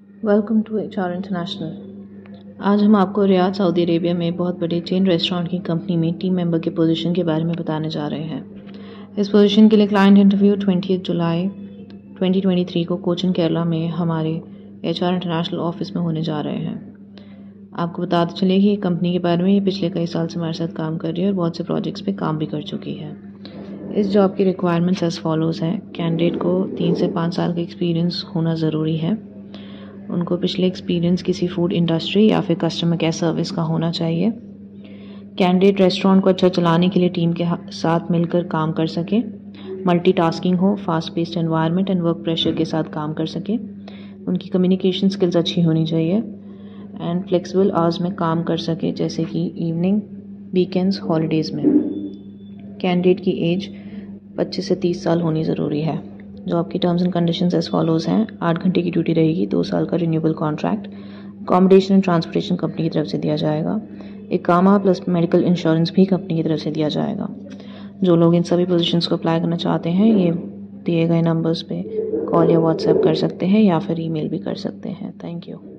Welcome to HR international. आज हम आपको रियाद सऊदी अरेबिया में बहुत बड़े चेन रेस्टोरेंट की कंपनी में टीम मेंबर के पोजीशन के बारे में बताने जा रहे हैं। इस पोजीशन के लिए क्लाइंट इंटरव्यू 20 जुलाई 2023 को कोचिन केरला में हमारे HR इंटरनेशनल ऑफिस में होने जा रहे हैं। आपको बताते चले कि कंपनी के बारे में ये पिछले कई साल से हमारे साथ काम कर रही है और बहुत से प्रोजेक्ट्स पे काम भी कर चुकी है। इस जॉब की रिक्वायरमेंट्स एज फॉलोज़ हैं। कैंडिडेट को 3 से 5 साल का एक्सपीरियंस होना ज़रूरी है। उनको पिछले एक्सपीरियंस किसी फूड इंडस्ट्री या फिर कस्टमर केयर सर्विस का होना चाहिए। कैंडिडेट रेस्टोरेंट को अच्छा चलाने के लिए टीम के साथ मिलकर काम कर सके, मल्टीटास्किंग हो, fast paced environment and work pressure के साथ काम कर सके। उनकी कम्युनिकेशन स्किल्स अच्छी होनी चाहिए एंड फ्लेक्सिबल आवर्स में काम कर सके, जैसे कि इवनिंग, वीकेंड्स, हॉलीडेज़ में। कैंडिडेट की एज 25 से 30 साल होनी ज़रूरी है। जॉब की terms and conditions as follows हैं। 8 घंटे की ड्यूटी रहेगी, 2 साल का renewable contract, accommodation and transportation company की तरफ से दिया जाएगा। इकामा प्लस मेडिकल इंश्योरेंस भी कंपनी की तरफ से दिया जाएगा। जो लोग इन सभी पोजीशंस को अप्लाई करना चाहते हैं, ये दिए गए नंबर्स पे कॉल या व्हाट्सएप कर सकते हैं या फिर ईमेल भी कर सकते हैं। Thank you.